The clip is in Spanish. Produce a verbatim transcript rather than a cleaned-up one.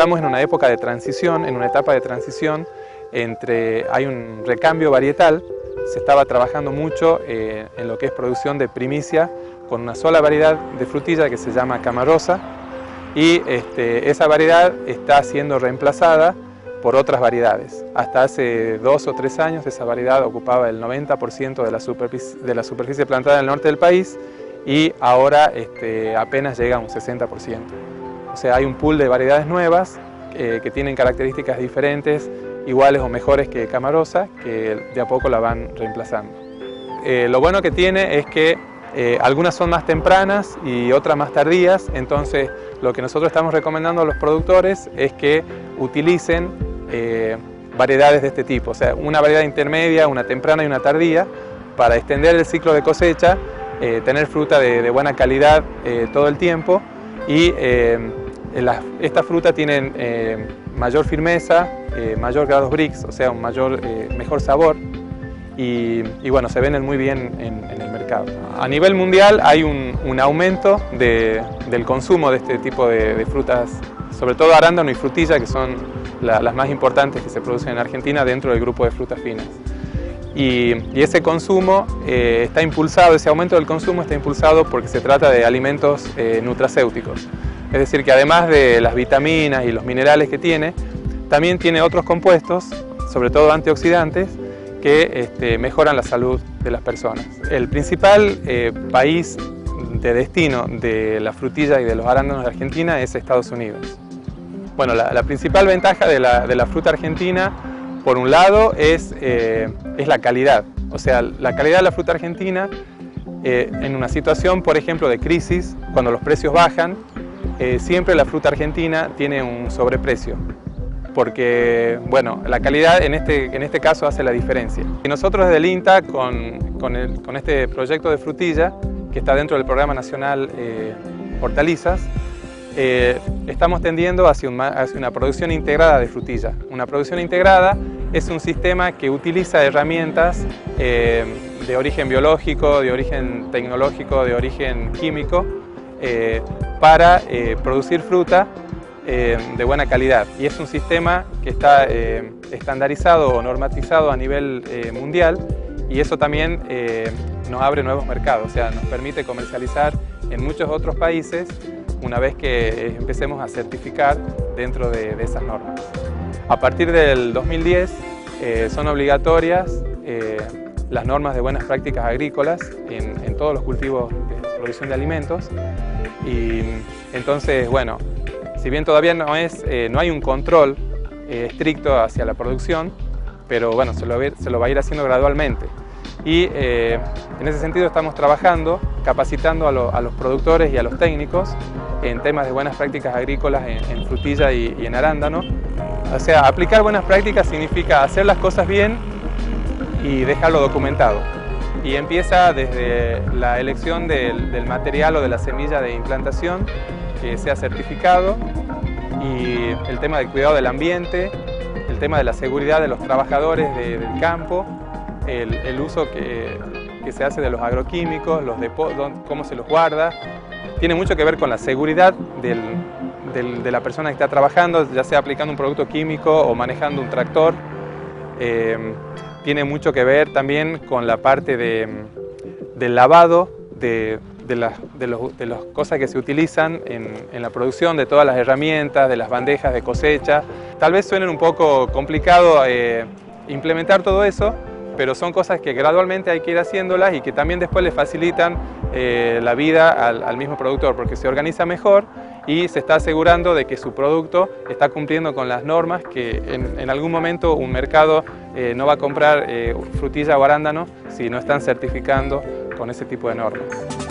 estamos en una época de transición, en una etapa de transición entre, hay un recambio varietal, se estaba trabajando mucho eh, en lo que es producción de primicia con una sola variedad de frutilla que se llama Camarosa, y este, esa variedad está siendo reemplazada por otras variedades. Hasta hace dos o tres años esa variedad ocupaba el noventa por ciento de la superficie, de la superficie plantada en el norte del país, y ahora este, apenas llega a un sesenta por ciento. O sea, hay un pool de variedades nuevas eh, que tienen características diferentes, iguales o mejores que Camarosa, que de a poco la van reemplazando. Eh, lo bueno que tiene es que eh, algunas son más tempranas y otras más tardías, entonces lo que nosotros estamos recomendando a los productores es que utilicen eh, variedades de este tipo, o sea, una variedad intermedia, una temprana y una tardía, para extender el ciclo de cosecha, eh, tener fruta de, de buena calidad eh, todo el tiempo, y eh, la, esta fruta tiene eh, mayor firmeza, eh, mayor grados Brix, o sea, un mayor, eh, mejor sabor, y, y bueno, se venden muy bien en, en el mercado. A nivel mundial hay un, un aumento de, del consumo de este tipo de, de frutas, sobre todo arándano y frutilla, que son la, las más importantes que se producen en Argentina dentro del grupo de frutas finas. Y, y ese consumo eh, está impulsado, ese aumento del consumo está impulsado porque se trata de alimentos eh, nutracéuticos. Es decir, que además de las vitaminas y los minerales que tiene, también tiene otros compuestos, sobre todo antioxidantes, que este, mejoran la salud de las personas. El principal eh, país de destino de la frutilla y de los arándanos de Argentina es Estados Unidos. Bueno, la, la principal ventaja de la, de la fruta argentina, por un lado, es, eh, es la calidad. O sea, la calidad de la fruta argentina, eh, en una situación, por ejemplo, de crisis, cuando los precios bajan, eh, siempre la fruta argentina tiene un sobreprecio, porque, bueno, la calidad en este, en este caso hace la diferencia. Y nosotros desde el INTA, con, con, el, con este proyecto de frutilla, que está dentro del Programa Nacional eh, Hortalizas, eh, estamos tendiendo hacia, un, hacia una producción integrada de frutilla. Una producción integrada es un sistema que utiliza herramientas eh, de origen biológico, de origen tecnológico, de origen químico, eh, para eh, producir fruta Eh, de buena calidad, y es un sistema que está eh, estandarizado o normatizado a nivel eh, mundial, y eso también eh, nos abre nuevos mercados, o sea, nos permite comercializar en muchos otros países una vez que empecemos a certificar dentro de, de esas normas. A partir del dos mil diez eh, son obligatorias eh, las normas de buenas prácticas agrícolas en, en todos los cultivos de producción de alimentos, y entonces, bueno, si bien todavía no, es, eh, no hay un control eh, estricto hacia la producción, pero bueno, se lo, se lo va a ir haciendo gradualmente. Y eh, en ese sentido estamos trabajando, capacitando a, lo, a los productores y a los técnicos en temas de buenas prácticas agrícolas en, en frutilla y, y en arándano. O sea, aplicar buenas prácticas significa hacer las cosas bien y dejarlo documentado. Y empieza desde la elección del, del material o de la semilla de implantación, que sea certificado, y el tema del cuidado del ambiente, el tema de la seguridad de los trabajadores de, del campo, el, el uso que, que se hace de los agroquímicos, los depósitos, cómo se los guarda. Tiene mucho que ver con la seguridad del, del, de la persona que está trabajando, ya sea aplicando un producto químico o manejando un tractor. Eh, tiene mucho que ver también con la parte de, del lavado de de las, de, los, de las cosas que se utilizan en, en la producción, de todas las herramientas, de las bandejas de cosecha. Tal vez suenen un poco complicado eh, implementar todo eso, pero son cosas que gradualmente hay que ir haciéndolas y que también después le facilitan eh, la vida al, al mismo productor, porque se organiza mejor y se está asegurando de que su producto está cumpliendo con las normas, que en, en algún momento un mercado eh, no va a comprar eh, frutilla o arándano si no están certificando con ese tipo de normas.